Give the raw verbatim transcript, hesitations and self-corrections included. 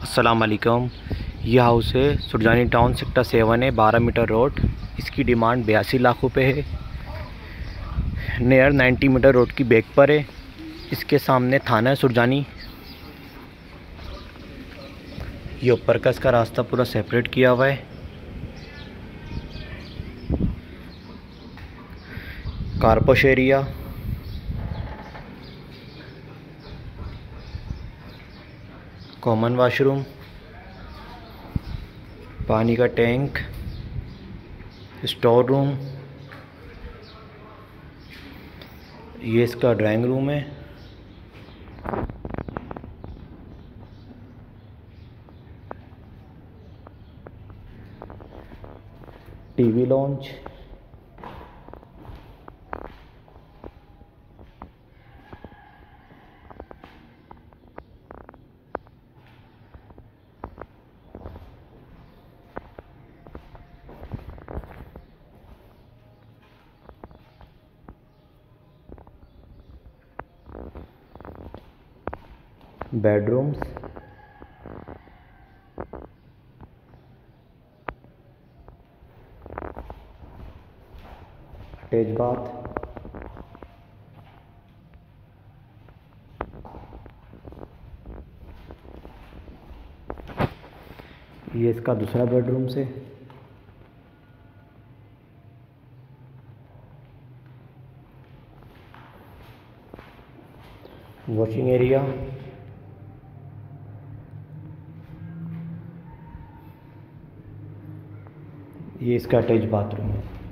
अस्सलाम वालेकुम। ये हाउस है सुरजानी टाउन सेक्टर सेवन है, बारह मीटर रोड। इसकी डिमांड बयासी लाख रुपए है। नियर नब्बे मीटर रोड की बैक पर है। इसके सामने थाना है सुरजानी। ये ऊपर का इसका रास्ता पूरा सेपरेट किया हुआ है। कारपोश एरिया, कॉमन वाशरूम, पानी का टैंक, स्टोर रूम। ये इसका ड्राइंग रूम है। TV lounge, bedrooms, attach bath, ये इसका दूसरा बेडरूम से। वॉशिंग एरिया, ये इसका अटैच बाथरूम है।